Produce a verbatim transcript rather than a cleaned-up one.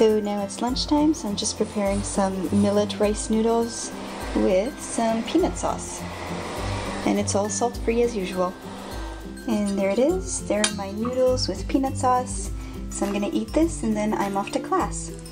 So now it's lunchtime, so I'm just preparing some millet rice noodles with some peanut sauce. And it's all salt-free as usual. And there it is. There are my noodles with peanut sauce. So I'm gonna eat this and then I'm off to class.